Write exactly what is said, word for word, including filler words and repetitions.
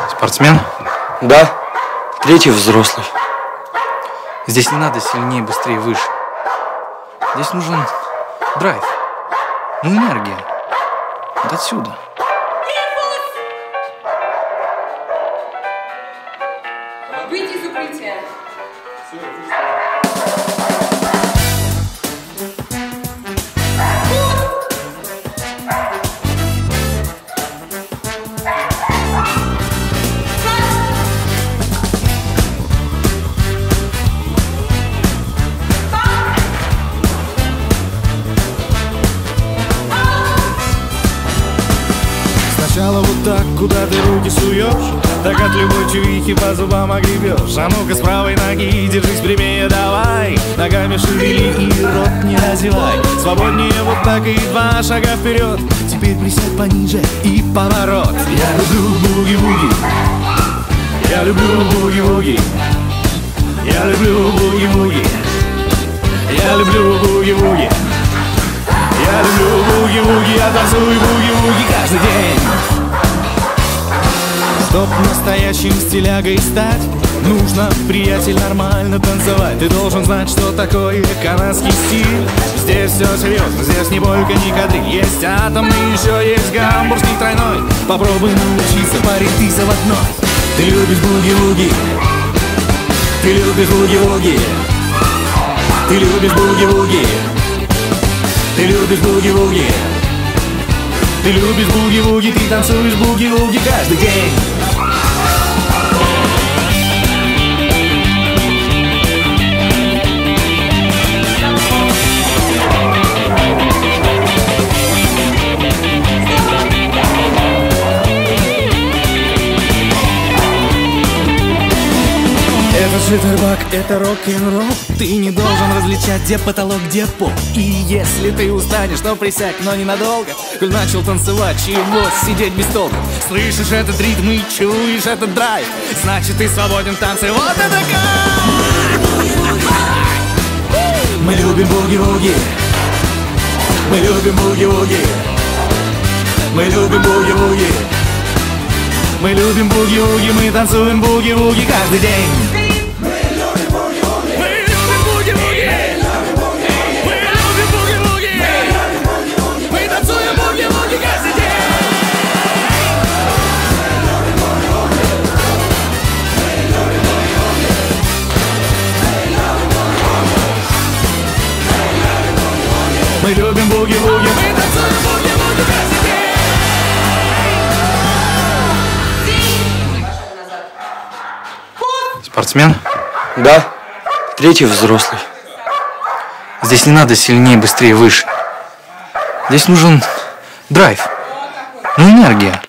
Спортсмен? Да, третий взрослый. Здесь не надо сильнее, быстрее, выше. Здесь нужен драйв, ну энергия. Вот отсюда. Выйди из укрытия. Сначала вот так, куда ты руки суешь, так от любой чувихи по зубам огребешь. А ну-ка с правой ноги держись прямее, давай. Ногами шевели и рот не разевай. Свободнее вот так и два шага вперед. Теперь присядь пониже и поворот. Я люблю буги-буги, я люблю буги-буги, я люблю буги-буги, я люблю буги-буги, я люблю буги-буги, я танцую буги-буги каждый день. Чтоб настоящим стилягой стать, нужно, приятель, нормально танцевать. Ты должен знать, что такое канадский стиль. Здесь все серьезно, здесь не бойко, не кадри. Есть атомный, еще есть гамбургский тройной. Попробуй научиться, парень, ты заводной. Ты любишь буги-буги, ты любишь буги-буги, ты любишь буги-буги, ты любишь буги-буги, ты любишь буги-буги, ты танцуешь буги-буги каждый день. Это життербак, это рок-н-ролл. Ты не должен различать, где потолок, где пол. И если ты устанешь, то присядь, но ненадолго. Коль начал танцевать, чего сидеть без толка? Слышишь этот ритм и чуешь этот драйв, значит ты свободен в танце, вот это кайф! Мы любим буги-буги, мы любим буги-буги, мы любим буги-буги, мы любим буги-буги, мы танцуем буги-буги каждый день. Мы любим буги-буги, мы танцуем буги-буги каждый день. Спортсмен? Да, третий взрослый. Здесь не надо сильнее, быстрее, выше. Здесь нужен драйв, ну энергия.